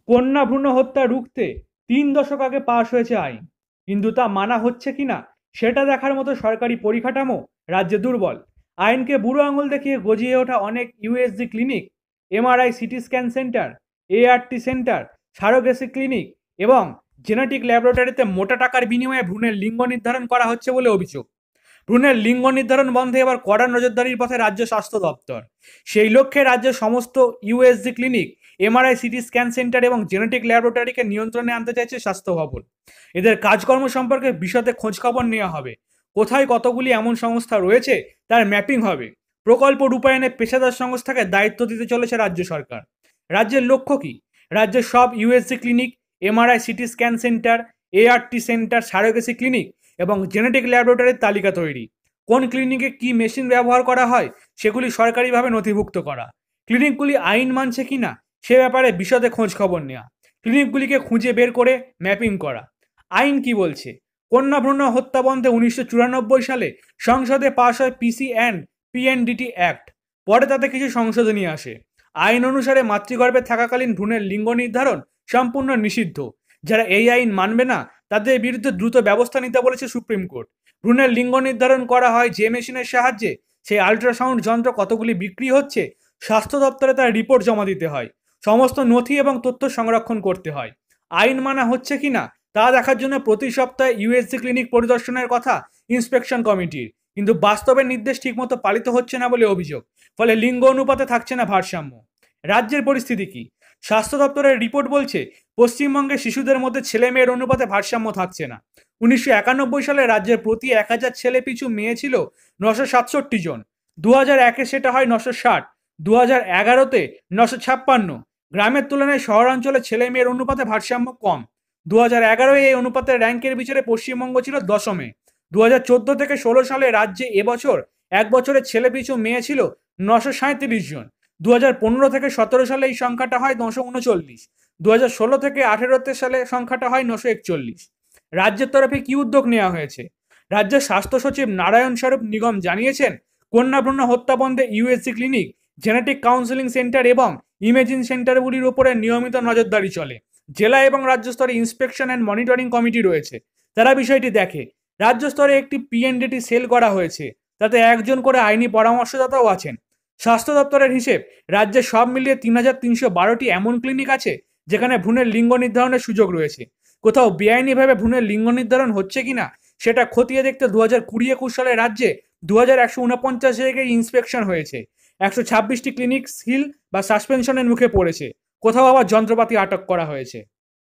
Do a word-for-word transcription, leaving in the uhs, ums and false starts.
কন্যা ভ্রূণ হত্যা রুখতে তিন দশক আগে পাশ হয়েছে আইন, কিন্তু তা মানা হচ্ছে কিনা সেটা দেখার মতো সরকারি পরিকাঠামো রাজ্যে দুর্বল। আইনকে বুড়ো আঙুল দেখিয়ে গজিয়ে ওঠা অনেক USG clinic, MRI CT scan centre, ART centre, surrogacy clinic এবং জেনেটিক ল্যাবরেটরিতে মোটা টাকার বিনিময়ে ভ্রূণের লিঙ্গ নির্ধারণ করা হচ্ছে বলে অভিযোগ। ভ্রূণের লিঙ্গ নির্ধারণ বন্ধে এবার কড়া নজরদারির পথে রাজ্য স্বাস্থ্য দপ্তর। সেই লক্ষ্যে রাজ্যের সমস্ত USG clinic, MRI CT scan centre এবং জেনেটিক ল্যাবরেটরিকে নিয়ন্ত্রণে আনতে চাইছে স্বাস্থ্য ভবন। এদের কাজকর্ম সম্পর্কে বিশদে খোঁজখবর নেওয়া হবে। কোথায় কতগুলি এমন সংস্থা রয়েছে তার ম্যাপিং হবে। প্রকল্প রূপায়ণে পেশাদার সংস্থাকে দায়িত্ব দিতে চলেছে রাজ্য সরকার। রাজ্যের লক্ষ্য কি? রাজ্যের সব USG clinic, MRI CT scan centre, ART centre, surrogacy clinic এবং জেনেটিক ল্যাবরেটরির তালিকা তৈরি। কোন ক্লিনিকে কি মেশিন ব্যবহার করা হয় সেগুলি সরকারিভাবে নথিভুক্ত করা। ক্লিনিকগুলি আইন মানছে কিনা সে ব্যাপারে বিশদে খোঁজ খবর নেওয়া। ক্লিনিকগুলিকে খুঁজে বের করে ম্যাপিং করা। আইন কি বলছে? কন্যা ভ্রূণ হত্যা বন্ধে উনিশশো চুরানব্বই সালে সংসদে পাশ হয় পিসি অ্যান্ড পিএনডিটি অ্যাক্ট। পরে তাতে কিছু সংশোধনী আসে। আইন অনুসারে মাতৃগর্ভে থাকাকালীন ভ্রূণের লিঙ্গ নির্ধারণ সম্পূর্ণ নিষিদ্ধ। যারা এই আইন মানবে না তাদের বিরুদ্ধে দ্রুত ব্যবস্থা নিতে বলেছে সুপ্রিম কোর্ট। ভ্রূণের লিঙ্গ নির্ধারণ করা হয় যে মেশিনের সাহায্যে, সেই আল্ট্রাসাউন্ড যন্ত্র কতগুলি বিক্রি হচ্ছে স্বাস্থ্য দপ্তরে তার রিপোর্ট জমা দিতে হয়। সমস্ত নথি এবং তথ্য সংরক্ষণ করতে হয়। আইন মানা হচ্ছে কিনা তা দেখার জন্য প্রতি সপ্তাহে ইউএসজি ক্লিনিক পরিদর্শনের কথা ইন্সপেকশন কমিটির, কিন্তু বাস্তবে নির্দেশ ঠিকমতো পালিত হচ্ছে না বলে অভিযোগ। ফলে লিঙ্গ অনুপাতে থাকছে না ভারসাম্য। রাজ্যের পরিস্থিতি কি? স্বাস্থ্য দপ্তরের রিপোর্ট বলছে পশ্চিমবঙ্গে শিশুদের মধ্যে ছেলে মেয়ের অনুপাতে ভারসাম্য থাকছে না। উনিশশো একানব্বই সালে রাজ্যের প্রতি এক হাজার ছেলে পিছু মেয়ে ছিল নশো সাতষট্টি জন। দু হাজার একে সেটা হয় নশো ষাট। দু হাজার এগারোতে নশো ছাপ্পান্ন। গ্রামের তুলনায় শহরাঞ্চলে ছেলে মেয়ের অনুপাতে ভারসাম্য কম। দু হাজার এগারোয় এই অনুপাতের র্যাঙ্কের বিচারে পশ্চিমবঙ্গ ছিল দশমে। দু হাজার চোদ্দো থেকে ষোলো সালে রাজ্যে এবছর এক বছরের ছেলে পিছু মেয়ে ছিল নশো সাঁত্রিশ জন। দু হাজার পনেরো থেকে সতেরো সালে এই সংখ্যাটা হয় নশো উনচল্লিশ। দু হাজার ষোলো থেকে আঠেরোতে সালে সংখ্যাটা হয় নশো একচল্লিশ। রাজ্যের তরফে কি উদ্যোগ নেওয়া হয়েছে? রাজ্যের স্বাস্থ্য সচিব নারায়ণ স্বরূপ নিগম জানিয়েছেন, কন্যা ভ্রূণ হত্যা বন্ধে USG clinic, genetic counselling centre এবং ইমেজিং সেন্টারগুলির উপরে নিয়মিত নজরদারি চলে। জেলা এবং রাজ্য স্তরে ইন্সপেকশন অ্যান্ড মনিটরিং কমিটি রয়েছে, তারা বিষয়টি দেখে। রাজ্য স্তরে একটি পিএনডিটি সেল করা হয়েছে, তাতে একজন করে আইনি পরামর্শদাতাও আছেন। স্বাস্থ্য দপ্তরের হিসেব, রাজ্যে সব মিলিয়ে তিন হাজার তিনশো বারোটি এমন ক্লিনিক আছে যেখানে ভ্রূণের লিঙ্গ নির্ধারণের সুযোগ রয়েছে। কোথাও বেআইনিভাবে ভ্রূণের লিঙ্গ নির্ধারণ হচ্ছে কিনা সেটা খতিয়ে দেখতে দু হাজার কুড়ি একুশ সালে রাজ্যে দু হাজার একশো উনপঞ্চাশ জায়গায় ইন্সপেকশন হয়েছে। একশো ছাব্বিশটি ক্লিনিক সিল বা সাসপেনশনের মুখে পড়েছে। কোথাও আবার যন্ত্রপাতি আটক করা হয়েছে।